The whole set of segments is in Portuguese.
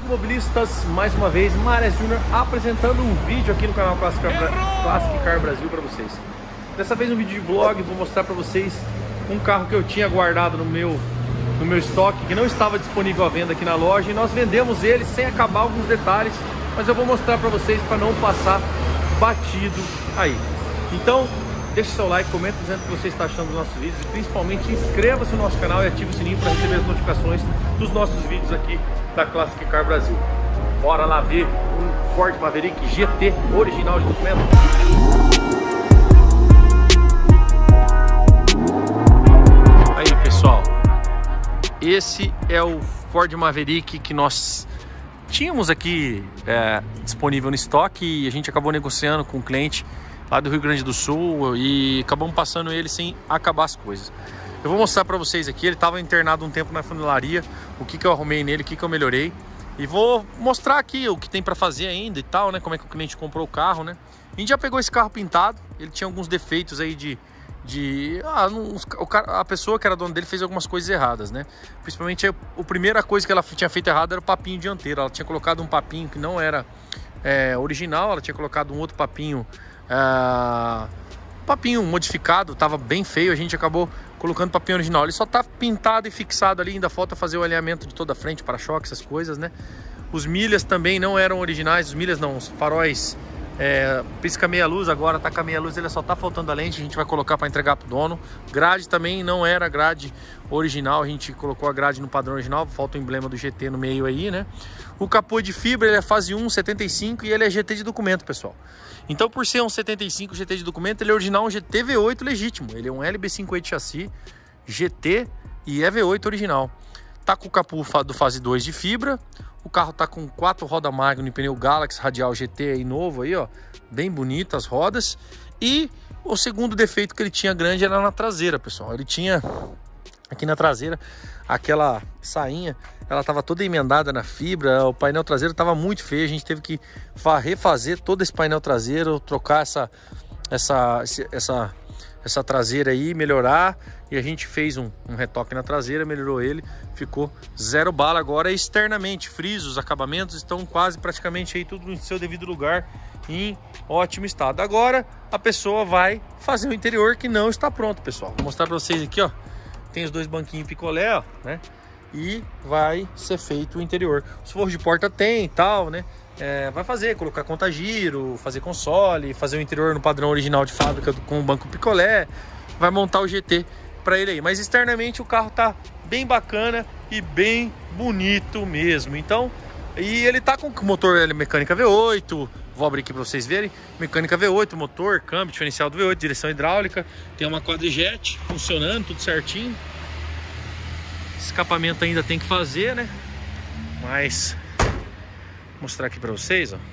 Automobilistas, mais uma vez, Marés Júnior apresentando um vídeo aqui no canal Classic Car Brasil para vocês. Dessa vez um vídeo de vlog, vou mostrar para vocês um carro que eu tinha guardado no meu estoque, que não estava disponível à venda aqui na loja, e nós vendemos ele sem acabar alguns detalhes, mas eu vou mostrar para vocês para não passar batido aí. Então, deixe seu like, comenta dizendo o que você está achando dos nossos vídeos e principalmente inscreva-se no nosso canal e ative o sininho para receber as notificações dos nossos vídeos aqui da Classic Car Brasil. Bora lá ver um Ford Maverick GT original de documento. Aí pessoal, esse é o Ford Maverick que nós tínhamos aqui disponível no estoque e a gente acabou negociando com o cliente lá do Rio Grande do Sul e acabamos passando ele sem acabar as coisas. Eu vou mostrar para vocês aqui, ele estava internado um tempo na funilaria, o que eu arrumei nele, o que eu melhorei. E vou mostrar aqui o que tem para fazer ainda e tal, né? Como é que o cliente comprou o carro, né? A gente já pegou esse carro pintado, ele tinha alguns defeitos aí a pessoa que era dona dele fez algumas coisas erradas, né? Principalmente a primeira coisa que ela tinha feito errado era o papinho dianteiro. Ela tinha colocado um papinho que não era original, ela tinha colocado um outro papinho modificado, tava bem feio, a gente acabou colocando papinho original. Ele só tá pintado e fixado ali, ainda falta fazer o alinhamento de toda a frente, para-choque, essas coisas, né? Os milhas também não eram originais, os milhas não, os faróis pisca meia luz, agora tá com a meia luz, ele só tá faltando a lente, a gente vai colocar para entregar pro dono. Grade também não era grade original, a gente colocou a grade no padrão original, falta o emblema do GT no meio aí, né? O capô de fibra, ele é fase 1, 75 e ele é GT de documento, pessoal. Então, por ser um 75 GT de documento, ele é original um GT V8 legítimo. Ele é um LB58 chassi GT e é V8 original. Tá com o capô do fase 2 de fibra. O carro tá com 4 rodas Magnum e pneu Galaxy radial GT aí novo aí, ó. Bem bonito as rodas. E o segundo defeito que ele tinha grande era na traseira, pessoal. Ele tinha aqui na traseira aquela sainha, ela tava toda emendada na fibra, o painel traseiro tava muito feio, a gente teve que refazer todo esse painel traseiro, trocar essa traseira aí, melhorar, e a gente fez um retoque na traseira, melhorou ele, ficou zero bala. Agora externamente, frisos, acabamentos estão quase praticamente aí tudo no seu devido lugar, em ótimo estado. Agora a pessoa vai fazer o interior que não está pronto, pessoal. Vou mostrar para vocês aqui, ó. Tem os dois banquinhos picolé, ó, né? E vai ser feito o interior. Os forros de porta tem e tal, né? Vai colocar conta-giro, fazer console, fazer o interior no padrão original de fábrica com o banco picolé. Vai montar o GT para ele aí. Mas externamente o carro tá bem bacana e bem bonito mesmo. Então, e ele tá com motor mecânica V8. Vou abrir aqui para vocês verem. Mecânica V8, motor, câmbio, diferencial do V8, direção hidráulica. Tem uma quadrijet funcionando, tudo certinho. Escapamento ainda tem que fazer, né? Mas vou mostrar aqui para vocês, ó.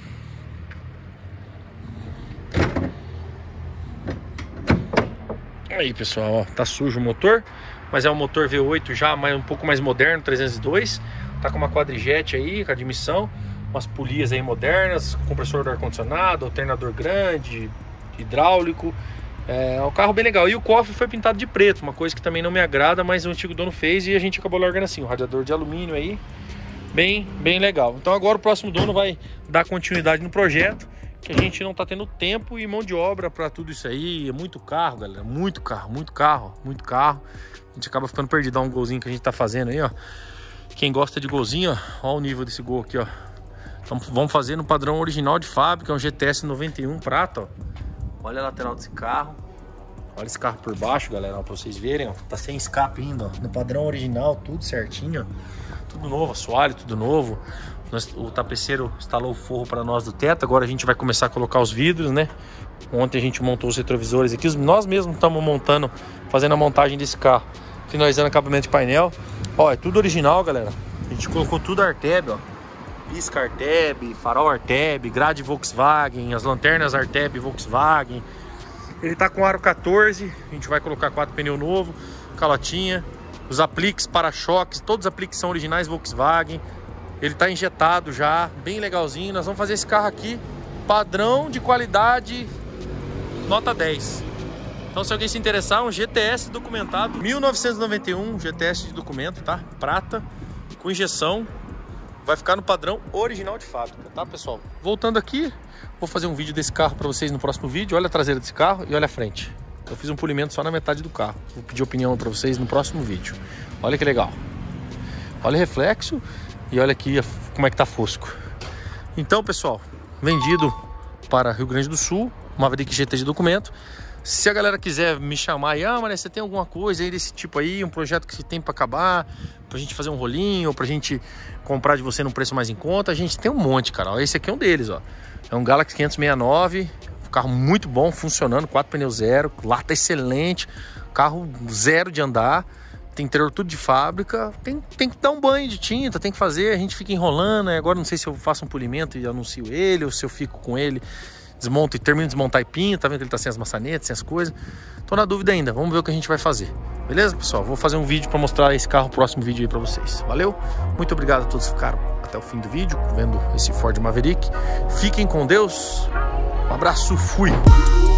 Aí, pessoal, ó, tá sujo o motor, mas é um motor V8 já um pouco mais moderno, 302. Tá com uma quadrijet aí, com admissão. Umas polias aí modernas, compressor do ar-condicionado, alternador grande, hidráulico. É um carro bem legal. E o cofre foi pintado de preto, uma coisa que também não me agrada, mas o antigo dono fez e a gente acabou largando assim. Um radiador de alumínio aí, bem legal. Então agora o próximo dono vai dar continuidade no projeto, que a gente não tá tendo tempo e mão de obra para tudo isso aí. É muito carro, galera, muito carro. A gente acaba ficando perdido. Dá um golzinho que a gente tá fazendo aí, ó. Quem gosta de golzinho, ó o nível desse gol aqui, ó. Então vamos fazer no padrão original de fábrica, é um GTS 91 prata, ó. Olha a lateral desse carro. Olha esse carro por baixo, galera, ó, pra vocês verem, ó. Tá sem escape ainda, ó. No padrão original, tudo certinho, ó. Tudo novo, assoalho, tudo novo. O tapeceiro instalou o forro para nós do teto. Agora a gente vai começar a colocar os vidros, né? Ontem a gente montou os retrovisores aqui. Nós mesmos estamos montando, fazendo a montagem desse carro. Finalizando acabamento de painel. Ó, é tudo original, galera. A gente colocou tudo Arteb, ó. Pisca Arteb, farol Arteb, grade Volkswagen, as lanternas Arteb Volkswagen. Ele tá com aro 14, a gente vai colocar 4 pneus novos, calotinha, os apliques, para-choques, todos os apliques são originais Volkswagen. Ele tá injetado já, bem legalzinho. Nós vamos fazer esse carro aqui, padrão de qualidade, nota 10. Então se alguém se interessar, um GTS documentado, 1991, GTS de documento, tá? Prata, com injeção. vai ficar no padrão original de fábrica, tá, pessoal? Voltando aqui, vou fazer um vídeo desse carro para vocês no próximo vídeo. Olha a traseira desse carro e olha a frente. Eu fiz um polimento só na metade do carro. Vou pedir opinião para vocês no próximo vídeo. Olha que legal. Olha o reflexo e olha aqui como é que tá fosco. Então, pessoal, vendido para Rio Grande do Sul, Maverick GT de documento. Se a galera quiser me chamar aí, Mané, você tem alguma coisa aí desse tipo aí, um projeto que você tem para acabar, pra gente fazer um rolinho, ou pra gente comprar de você num preço mais em conta, a gente tem um monte, cara. Ó, esse aqui é um deles, ó. É um Galaxy 569, um carro muito bom, funcionando, 4 pneus zero, lata excelente, carro zero de andar, tem interior tudo de fábrica, tem que dar um banho de tinta, tem que fazer, a gente fica enrolando, né? Agora não sei se eu faço um polimento e anuncio ele, ou se eu fico com ele, desmonto e termino de desmontar e pinto, tá vendo que ele tá sem as maçanetas, sem as coisas. Tô na dúvida ainda, vamos ver o que a gente vai fazer. Beleza, pessoal? Vou fazer um vídeo para mostrar esse carro, próximo vídeo aí para vocês. Valeu? Muito obrigado a todos que ficaram até o fim do vídeo, vendo esse Ford Maverick. Fiquem com Deus. Um abraço, fui!